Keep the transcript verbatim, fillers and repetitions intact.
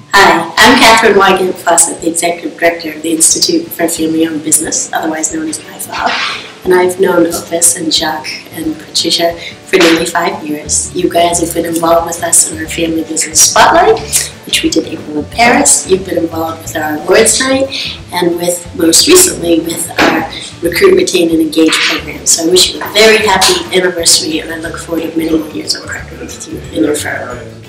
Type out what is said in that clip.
Hi, I'm Catherine Wygant Fossett, the Executive Director of the Institute for Family-Owned Business, otherwise known as I F O B, and I've known Opus and Jacques and Patricia for nearly five years. You guys have been involved with us in our Family Business Spotlight, which we did April in Paris. You've been involved with our Awards Night, and with most recently with our Recruit, Retain, and Engage program. So I wish you a very happy anniversary, and I look forward to many more years of partnering with you in your firm.